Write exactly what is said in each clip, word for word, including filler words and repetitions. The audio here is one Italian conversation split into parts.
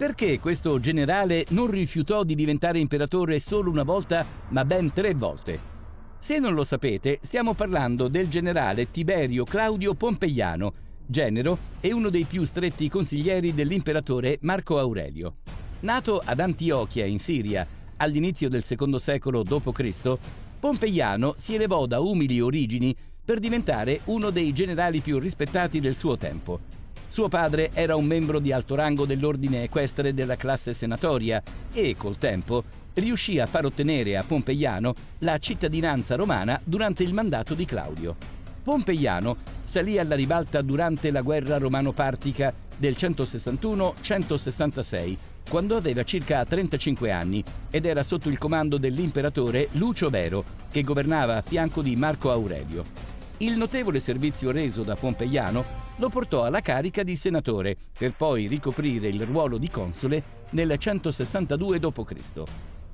Perché questo generale non rifiutò di diventare imperatore solo una volta, ma ben tre volte? Se non lo sapete, stiamo parlando del generale Tiberio Claudio Pompeiano, genero e uno dei più stretti consiglieri dell'imperatore Marco Aurelio. Nato ad Antiochia, in Siria, all'inizio del secondo secolo dopo Cristo, Pompeiano si elevò da umili origini per diventare uno dei generali più rispettati del suo tempo. Suo padre era un membro di alto rango dell'ordine equestre della classe senatoria e, col tempo, riuscì a far ottenere a Pompeiano la cittadinanza romana durante il mandato di Claudio. Pompeiano salì alla ribalta durante la guerra romano-partica del centosessantuno centosessantasei, quando aveva circa trentacinque anni ed era sotto il comando dell'imperatore Lucio Vero, che governava a fianco di Marco Aurelio. Il notevole servizio reso da Pompeiano lo portò alla carica di senatore, per poi ricoprire il ruolo di console nel centosessantadue dopo Cristo.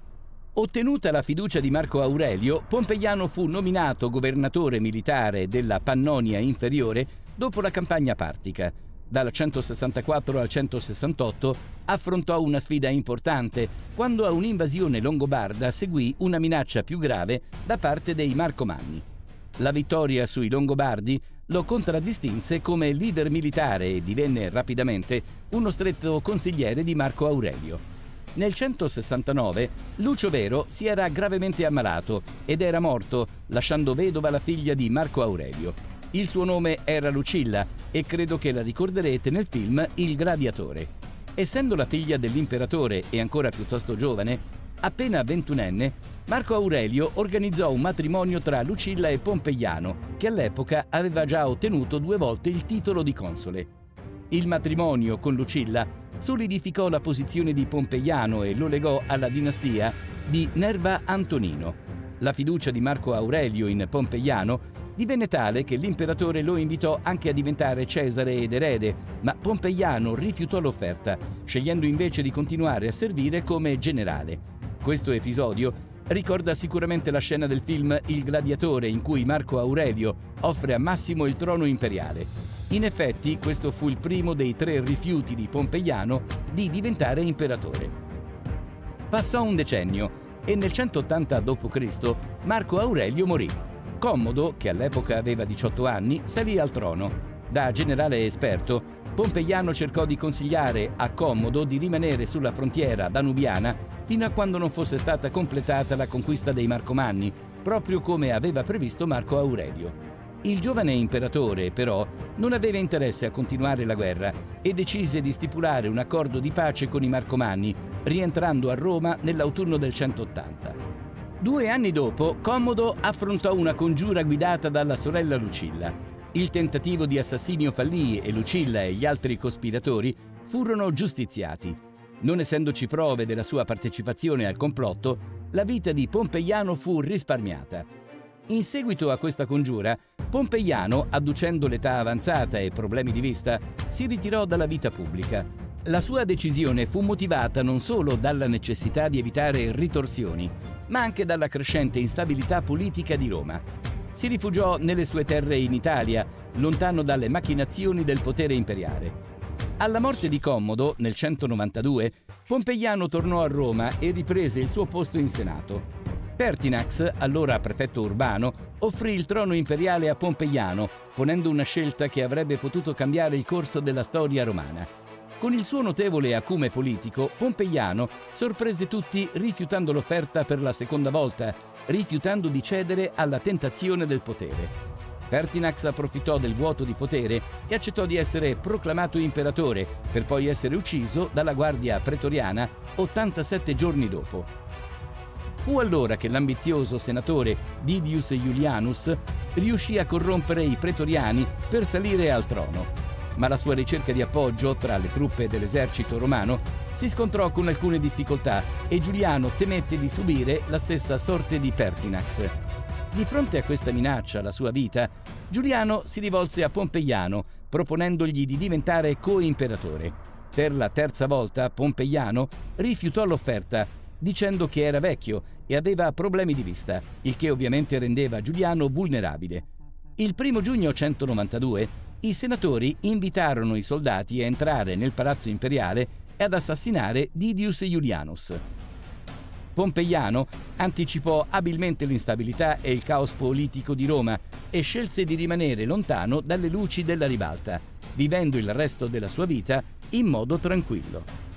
Ottenuta la fiducia di Marco Aurelio, Pompeiano fu nominato governatore militare della Pannonia Inferiore dopo la campagna partica. Dal centosessantaquattro al centosessantotto affrontò una sfida importante, quando a un'invasione longobarda seguì una minaccia più grave da parte dei Marcomanni. La vittoria sui Longobardi lo contraddistinse come leader militare e divenne rapidamente uno stretto consigliere di Marco Aurelio. Nel centosessantanove Lucio Vero si era gravemente ammalato ed era morto, lasciando vedova la figlia di Marco Aurelio. Il suo nome era Lucilla e credo che la ricorderete nel film Il Gladiatore. Essendo la figlia dell'imperatore e ancora piuttosto giovane, appena ventunenne, Marco Aurelio organizzò un matrimonio tra Lucilla e Pompeiano, che all'epoca aveva già ottenuto due volte il titolo di console. Il matrimonio con Lucilla solidificò la posizione di Pompeiano e lo legò alla dinastia di Nerva Antonino. La fiducia di Marco Aurelio in Pompeiano divenne tale che l'imperatore lo invitò anche a diventare Cesare ed erede, ma Pompeiano rifiutò l'offerta, scegliendo invece di continuare a servire come generale. Questo episodio ricorda sicuramente la scena del film Il Gladiatore, in cui Marco Aurelio offre a Massimo il trono imperiale. In effetti, questo fu il primo dei tre rifiuti di Pompeiano di diventare imperatore. Passò un decennio e nel centottanta dopo Cristo Marco Aurelio morì. Commodo, che all'epoca aveva diciotto anni, salì al trono. Da generale esperto, Pompeiano cercò di consigliare a Commodo di rimanere sulla frontiera danubiana fino a quando non fosse stata completata la conquista dei Marcomanni, proprio come aveva previsto Marco Aurelio. Il giovane imperatore, però, non aveva interesse a continuare la guerra e decise di stipulare un accordo di pace con i Marcomanni, rientrando a Roma nell'autunno del centottanta. Due anni dopo, Commodo affrontò una congiura guidata dalla sorella Lucilla. Il tentativo di assassinio fallì e Lucilla e gli altri cospiratori furono giustiziati. Non essendoci prove della sua partecipazione al complotto, la vita di Pompeiano fu risparmiata. In seguito a questa congiura, Pompeiano, adducendo l'età avanzata e problemi di vista, si ritirò dalla vita pubblica. La sua decisione fu motivata non solo dalla necessità di evitare ritorsioni, ma anche dalla crescente instabilità politica di Roma. Si rifugiò nelle sue terre in Italia, lontano dalle macchinazioni del potere imperiale. Alla morte di Commodo, nel centonovantadue, Pompeiano tornò a Roma e riprese il suo posto in Senato. Pertinax, allora prefetto urbano, offrì il trono imperiale a Pompeiano, ponendo una scelta che avrebbe potuto cambiare il corso della storia romana. Con il suo notevole acume politico, Pompeiano sorprese tutti rifiutando l'offerta per la seconda volta, rifiutando di cedere alla tentazione del potere. Pertinax approfittò del vuoto di potere e accettò di essere proclamato imperatore, per poi essere ucciso dalla guardia pretoriana ottantasette giorni dopo. Fu allora che l'ambizioso senatore Didius Iulianus riuscì a corrompere i pretoriani per salire al trono. Ma la sua ricerca di appoggio tra le truppe dell'esercito romano si scontrò con alcune difficoltà e Giuliano temette di subire la stessa sorte di Pertinax. Di fronte a questa minaccia alla sua vita, Giuliano si rivolse a Pompeiano, proponendogli di diventare co-imperatore. Per la terza volta Pompeiano rifiutò l'offerta, dicendo che era vecchio e aveva problemi di vista, il che ovviamente rendeva Giuliano vulnerabile. Il primo giugno centonovantadue i senatori invitarono i soldati a entrare nel palazzo imperiale e ad assassinare Didius Iulianus. Pompeiano anticipò abilmente l'instabilità e il caos politico di Roma e scelse di rimanere lontano dalle luci della ribalta, vivendo il resto della sua vita in modo tranquillo.